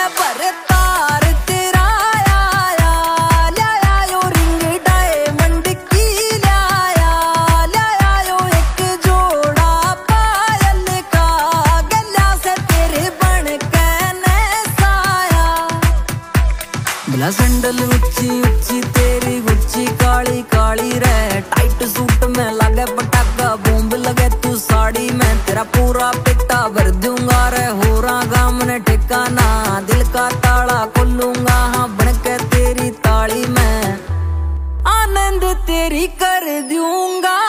भर तार तेरा आया, लाया यो रिंग डायमंड की लाया, लाया यो एक जोड़ा पायल का, गला से तेरे बन के नसाया। भला सैंडल ऊंची ऊंची तेरी गुच्ची काली काली रे, टाइट सूट में लगे पटाखा बॉम्ब लगे तू साड़ी में, तेरा पूरा पेटा भर दूंगा रे, हो रहा गाम ने ठिकाना, दिल का ताला खोलूंगा हाँ बन के तेरी ताली में, आनंद तेरी कर दूंगा।